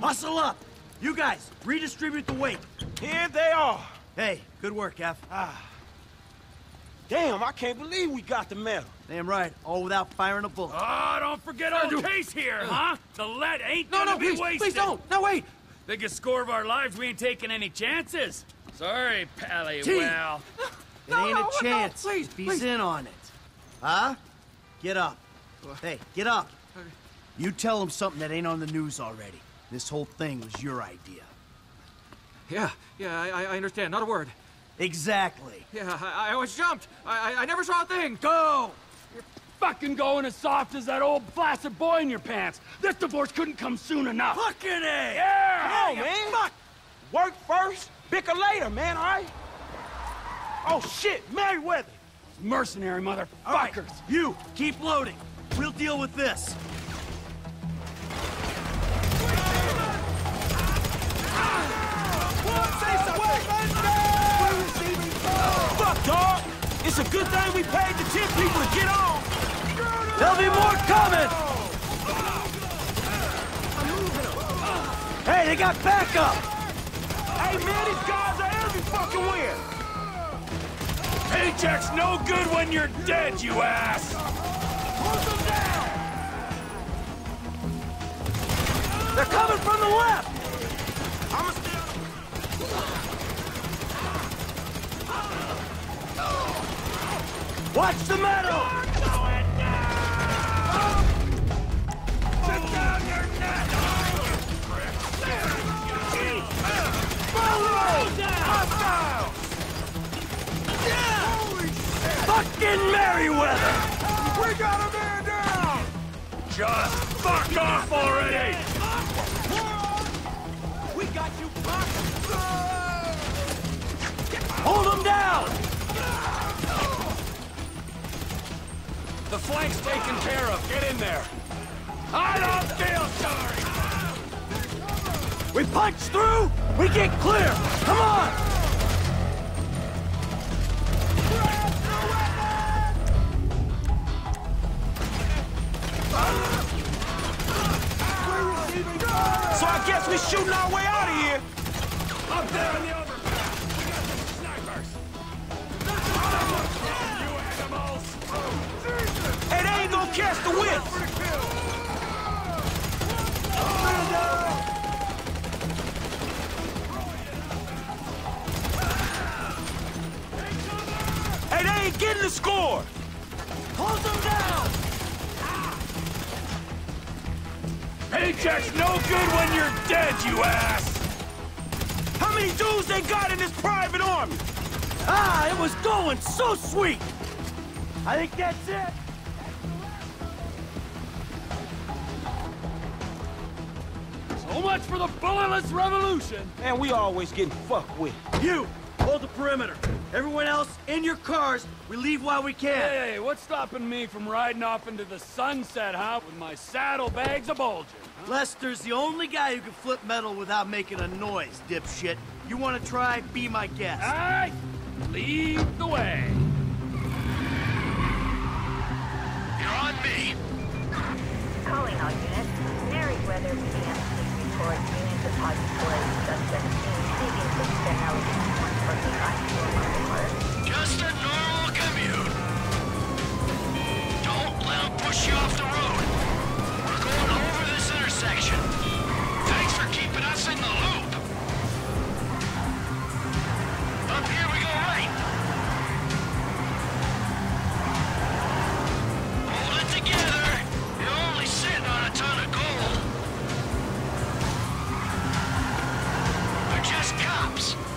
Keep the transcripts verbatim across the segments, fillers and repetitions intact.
Hustle up! You guys, redistribute the weight. Here they are. Hey, good work, F. Ah. Damn, I can't believe we got the medal. Damn right, all without firing a bullet. Oh, don't forget our case here, huh? The lead ain't No, gonna no, be please, wasted. please don't. No, wait. Biggest score of our lives, we ain't taking any chances. Sorry, Pally, T. well... It No, ain't no, a no, chance please, if he's please. in on it. Huh? Get up. Hey, get up. You tell him something that ain't on the news already. This whole thing was your idea. Yeah, yeah, I, I understand. Not a word. Exactly. Yeah, I, I always jumped. I, I, I never saw a thing. Go! You're fucking going as soft as that old flaccid boy in your pants. This divorce couldn't come soon enough. Fucking A! Yeah! Come on, man. Fuck. Work first, bicker later, man, all right? Oh, shit, Merryweather. Mercenary motherfuckers. All right, you, keep loading. We'll deal with this. Fuck, dog. It's a good thing we paid the ten people to get on. There'll be more coming! Hey, they got backup! Hey, man, these guys are every fucking where. Paycheck's no good when you're dead, you ass! They're coming from the left! I'ma stay. Watch the metal! Sit down your neck! Fucking Merryweather! We got a man down! Just fuck off already! We got you blocked! Hold them down! The flank's taken care of. Get in there. I don't feel sorry! We punch through, we get clear! Come on! So I guess we're shooting our way out of here. Up there in the overpass! We got some snipers! You animals! Hey, they ain't gonna catch the whip. Hey, they ain't getting the score. Hold them down! Paycheck's no good when you're dead, you ass! How many dudes they got in this private army? Ah, it was going so sweet! I think that's it! So much for the bulletless revolution! Man, we always getting fucked with. You, hold the perimeter. Everyone else, in your cars. We leave while we can. Hey, what's stopping me from riding off into the sunset, huh? With my saddlebags a-bulging? Huh? Lester's the only guy who can flip metal without making a noise, dipshit. You want to try? Be my guest. All right, lead the way. You're on me. Calling all units. Merryweather P M C report unit depository suspect receiving externality from the actual. Just a normal commute. Don't let them push you off the road. We're going over this intersection. Thanks for keeping us in the loop. Up here we go right. Hold it together. You're only sitting on a ton of gold. We're just cops.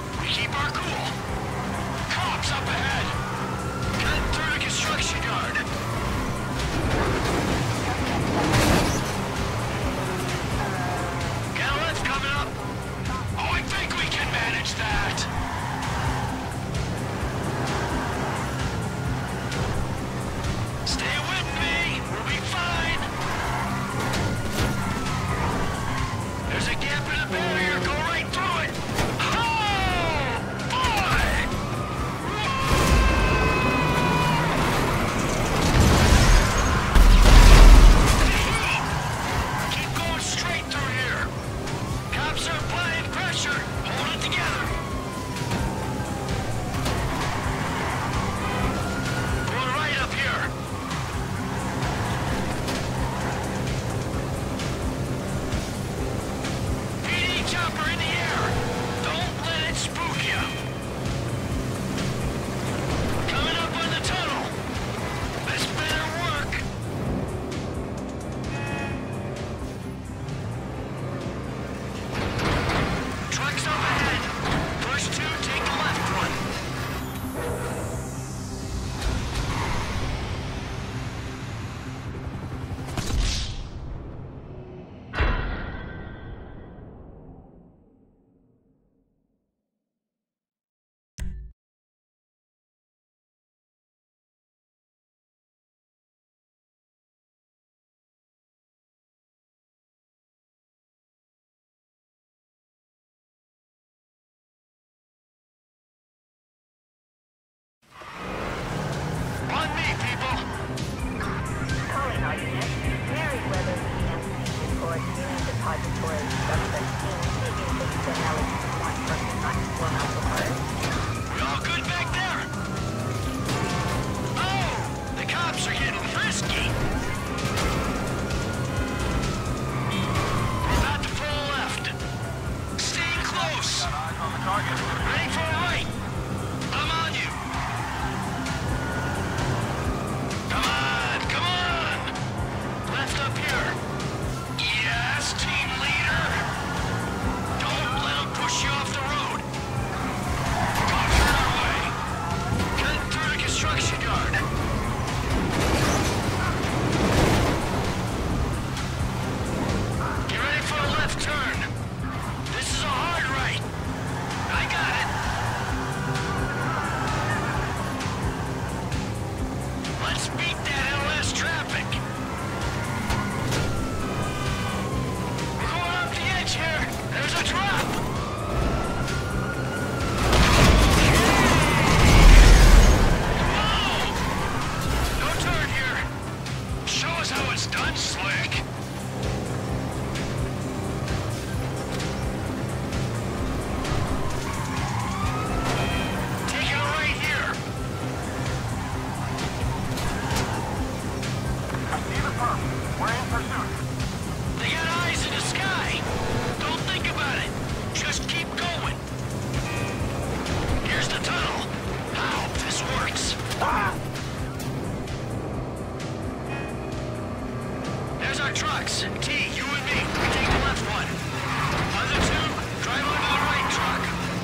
this. T, you and me, we take the left one. Other two, drive onto the right truck.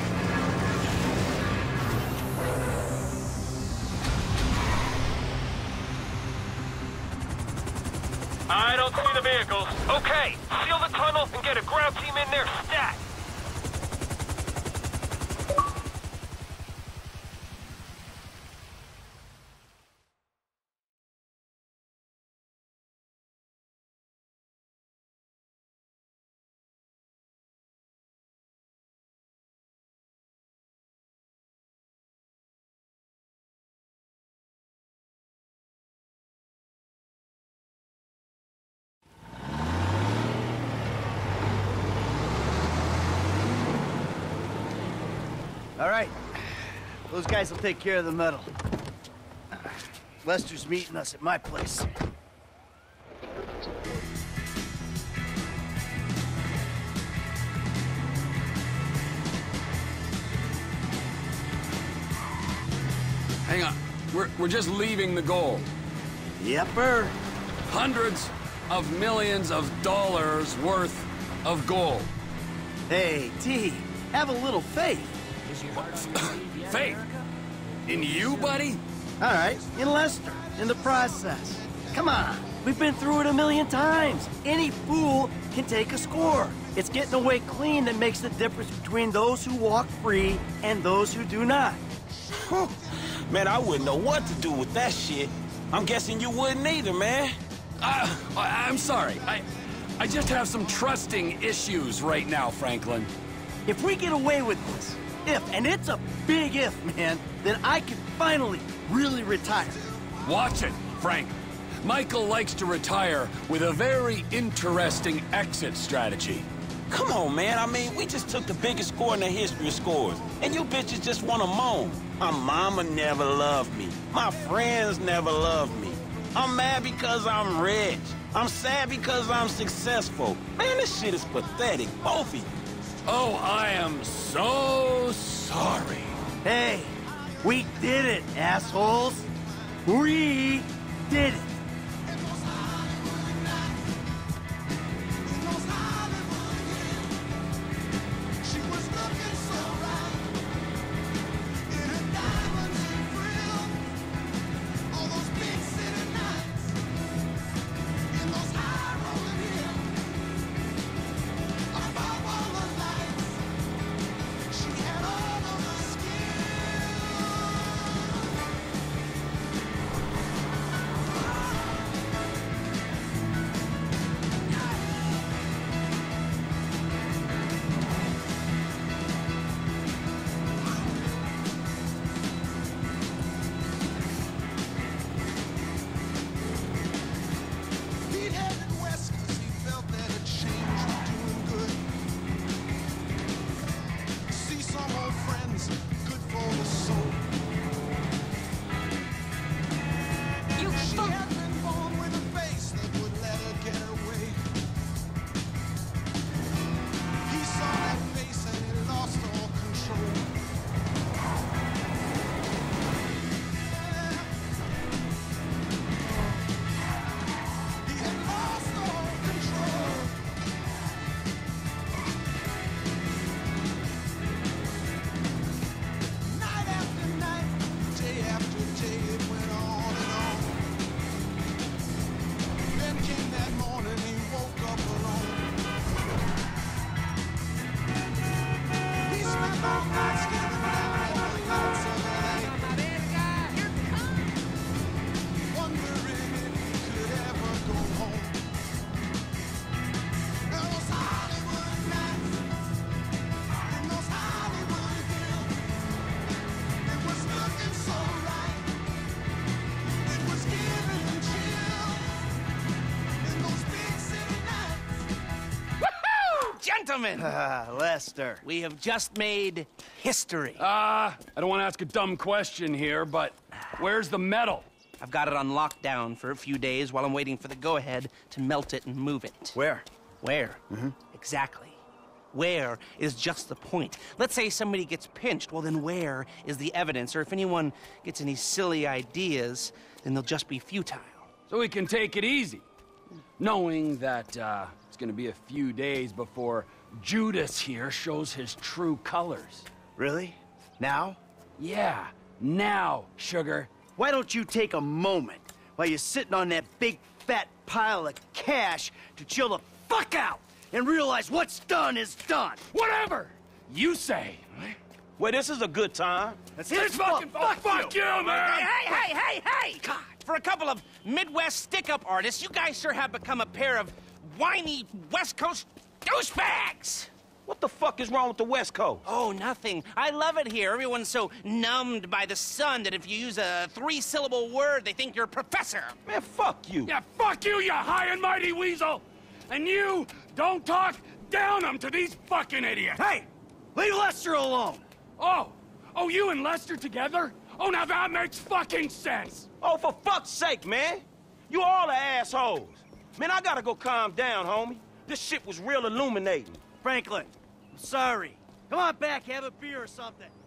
I don't see the vehicles. Okay, seal the tunnel and get a ground team in there stat. All right. Those guys will take care of the metal. Lester's meeting us at my place. Hang on. We're, we're just leaving the goal. Yepper. Hundreds of millions of dollars worth of gold. Hey, T, have a little faith. Faith? In you, buddy? All right, in Lester, in the process. Come on, we've been through it a million times. Any fool can take a score. It's getting away clean that makes the difference between those who walk free and those who do not. Whew. Man, I wouldn't know what to do with that shit. I'm guessing you wouldn't either, man. Uh, I'm sorry. I, I just have some trusting issues right now, Franklin. If we get away with this, if, and it's a big if, man, then I can finally really retire. Watch it, Frank. Michael likes to retire with a very interesting exit strategy. Come on, man. I mean, we just took the biggest score in the history of scores, and you bitches just want to moan. My mama never loved me. My friends never loved me. I'm mad because I'm rich. I'm sad because I'm successful. Man, this shit is pathetic, both of you. Oh, I am so sorry. Hey, we did it, assholes. We did it. Gentlemen, Ah, Lester. we have just made history. Uh, I don't want to ask a dumb question here, but where's the metal? I've got it on lockdown for a few days while I'm waiting for the go-ahead to melt it and move it. Where? Where? Mm-hmm. Exactly. Where is just the point. Let's say somebody gets pinched, well then where is the evidence? Or if anyone gets any silly ideas, then they'll just be futile. So we can take it easy. knowing that uh, it's gonna be a few days before Judas here shows his true colors. Really? Now? Yeah, now, sugar. Why don't you take a moment while you're sitting on that big fat pile of cash to chill the fuck out and realize what's done is done? Whatever you say. Well, this is a good time. That's his fucking fuck, fuck you, man! Hey, hey, hey, hey! God, for a couple of Midwest stick-up artists, you guys sure have become a pair of whiny West Coast douchebags! What the fuck is wrong with the West Coast? Oh, nothing. I love it here. Everyone's so numbed by the sun that if you use a three-syllable word, they think you're a professor. Man, fuck you. Yeah, fuck you, you high and mighty weasel! And you don't talk down them to these fucking idiots! Hey! Leave Lester alone! Oh! Oh, you and Lester together? Oh, now that makes fucking sense! Oh, for fuck's sake, man. You all are assholes. Man, I gotta go calm down, homie. This shit was real illuminating. Franklin, I'm sorry. Come on back, have a beer or something.